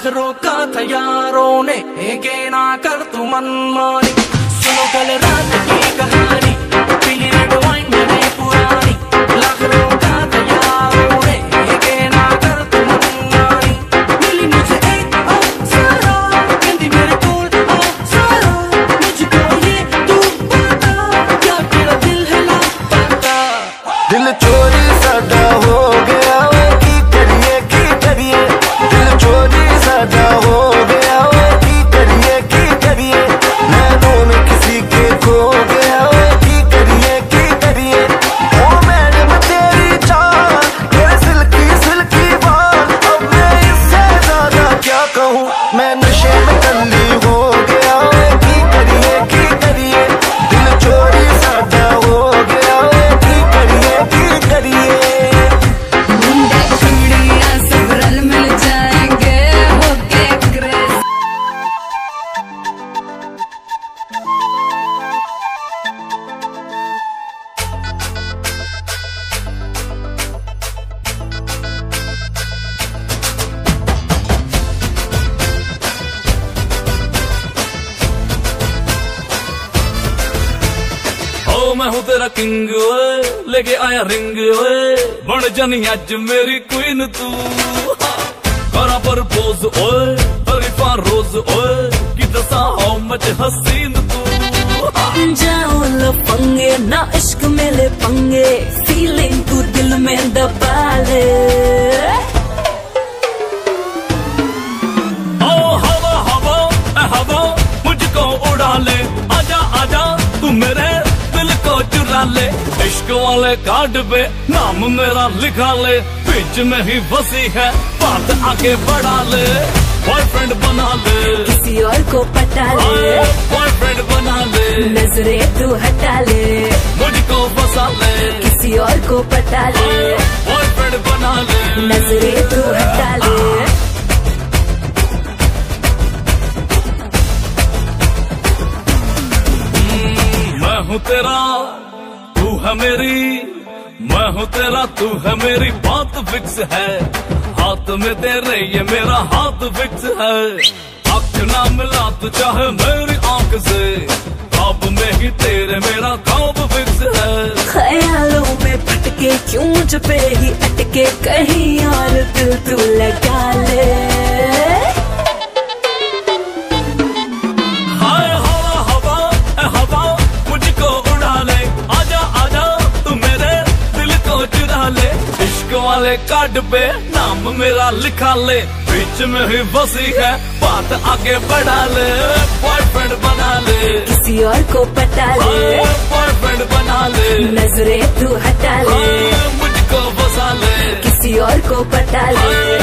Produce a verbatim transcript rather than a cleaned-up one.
रोका था यारों ने, के ना कर तू मनमानी। सुनो कल रात की कहानी, पीली रेड वाइन में पुरानी। लाख रोका था यारों ने, के ना कर तू मनमानी। मिली मुझे एक अप्सरा, कहती मेरे कोल अप्सरा। मुझको ये तू बता, क्या तेरा दिल है लापता। दिल चोरी साडा हो गया, की करिए की करिए। दिल चोरी साडा हो गया, की करिए की करिए। नैनों में किसी के खो गया, की करिए की करिए। ओ मैडम तेरी चाल, तेरे सिल्की सिल्की बाल। अब मैं इससे ज्यादा क्या कहूँ, मैं नशे में टल्ली हो गया, की करिए की करिए। दिल चोरी साडा हो गया, की करिए की करिए। मुंडे चूड़ियां सब रल मिल जाएंगे, होके क्रेज। ओ मैं हूँ तेरा किंग ओए, लेके आया रिंग ओए। बन जानी अज मेरी क्वीन तू, करा पर पोज ओए। तरीफा रोज ओए, कि दसा हाउ मच हसीन तू। जाओ लफंगे ना इश्क में ले पंगे, फीलिंग तू दिल में दबा ले। ओ हवा हवा ए हवा, मुझको उड़ा ले। आजा आजा तू मेरे दिल को चुरा ले। इश्क वाले कार्ड पे नाम मेरा लिखा ले। बीच में ही फंसी है बात, आगे बढ़ा ले। बॉयफ्रेंड बना ले, किसी और को पटा ले। बॉयफ्रेंड बना ले, नजरें तू हटा ले। मुझको फंसा ले, किसी और को पटा ले। बॉयफ्रेंड बना ले, नजरें तू हटा ले। मैं हूँ तेरा तू है मेरी, मैं हूँ तेरा तू है मेरी। बात फिक्स है, हाथ में तेरे ये मेरा हाथ फिक्स है। आँख ना मिला तू चाहे मेरी आँख से, ख्वाब में ही तेरे मेरा ख्वाब फिक्स है। ख्यालों में भटके क्यों मुझ पे ही अटके, कहीं और दिल तू लगा ले। हाय हवा हवा ए हवा, मुझको उड़ा ले। आजा आजा तू मेरे दिल को चुरा ले। इश्क वाले कार्ड पे नाम मेरा लिखा ले। बीच में ही फंसी है बात, आगे बढ़ा ले। बॉयफ्रेंड बना ले, किसी और को पटा ले। बॉयफ्रेंड बना ले, नजरें तू हटा ले। मुझको फंसा ले, किसी और को पटा ले।